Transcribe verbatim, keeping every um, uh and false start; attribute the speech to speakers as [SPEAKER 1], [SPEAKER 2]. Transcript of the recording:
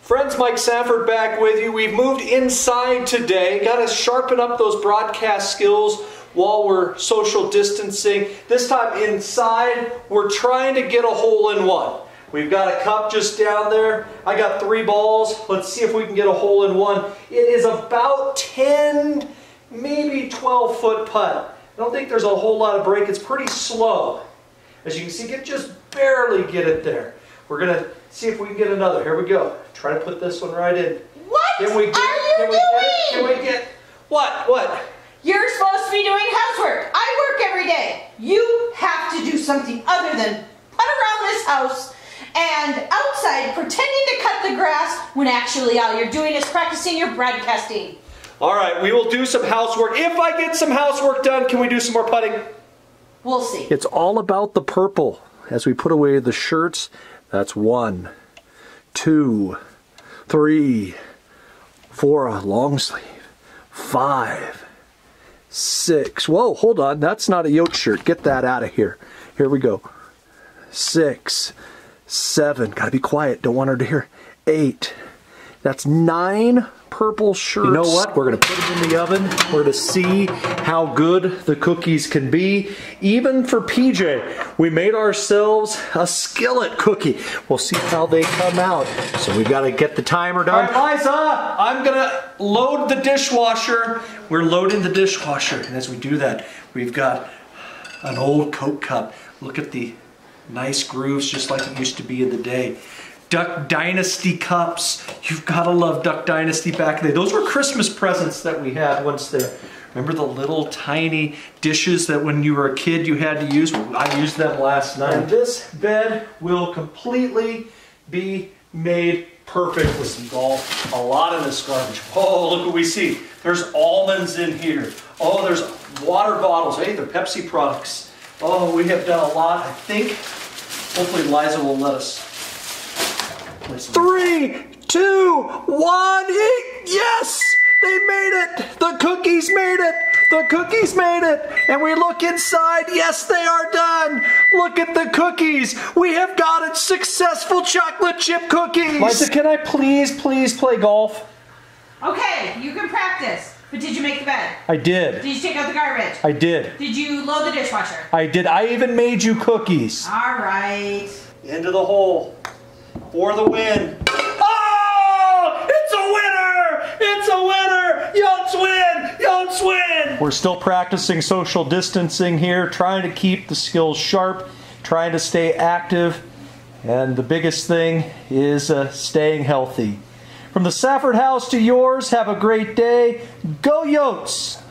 [SPEAKER 1] Friends, Mike Safford back with you. We've moved inside today. Got to sharpen up those broadcast skills while we're social distancing. This time inside, we're trying to get a hole in one. We've got a cup just down there. I got three balls. Let's see if we can get a hole in one. It is about ten, maybe twelve foot putt. I don't think there's a whole lot of break. It's pretty slow. As you can see, you can just barely get it there. We're going to see if we can get another. Here we go. Try to put this one right in.
[SPEAKER 2] What
[SPEAKER 1] can we get,
[SPEAKER 2] are you
[SPEAKER 1] can we
[SPEAKER 2] doing?
[SPEAKER 1] Get, can we get, what, what?
[SPEAKER 2] You're supposed to be doing housework. I work every day. You have to do something other than putt around this house and outside pretending to cut the grass when actually all you're doing is practicing your broadcasting.
[SPEAKER 1] All right, we will do some housework. If I get some housework done, can we do some more putting?
[SPEAKER 2] We'll see.
[SPEAKER 3] It's all about the purple. As we put away the shirts, that's one, two, three, four, a long sleeve, five, six. Whoa, hold on, that's not a yoke shirt. Get that out of here. Here we go. Six, seven, gotta be quiet, don't want her to hear. Eight, that's nine purple shirts. You know what? We're gonna put them in the oven. We're gonna see how good the cookies can be. Even for P J, we made ourselves a skillet cookie. We'll see how they come out. So we've got to get the timer done.
[SPEAKER 1] All right, Liza, I'm gonna load the dishwasher. We're loading the dishwasher. And as we do that, we've got an old Coke cup. Look at the nice grooves, just like it used to be in the day. Duck Dynasty cups. You've got to love Duck Dynasty back in the day. Those were Christmas presents that we had once there. Remember the little tiny dishes that when you were a kid you had to use? I used them last night. And this bed will completely be made perfect with some golf. A lot of this garbage. Oh, look what we see. There's almonds in here. Oh, there's water bottles. Hey, they're Pepsi products. Oh, we have done a lot. I think, hopefully Liza will let us.
[SPEAKER 3] Three, two, one, yes! They made it! The cookies made it! The cookies made it! And we look inside, yes, they are done! Look at the cookies! We have got it! Successful chocolate chip cookies!
[SPEAKER 1] Liza, can I please, please play golf?
[SPEAKER 2] Okay, you can practice. But did you make the bed?
[SPEAKER 1] I did.
[SPEAKER 2] Did you take out the garbage?
[SPEAKER 1] I did.
[SPEAKER 2] Did you load the dishwasher?
[SPEAKER 1] I did. I even made you cookies.
[SPEAKER 2] All right.
[SPEAKER 1] Into the hole. For the win. Oh! It's a winner! It's a winner! Yotes win! Yotes win! We're still practicing social distancing here, trying to keep the skills sharp, trying to stay active, and the biggest thing is uh, staying healthy. From the Safford house to yours, have a great day. Go Yotes!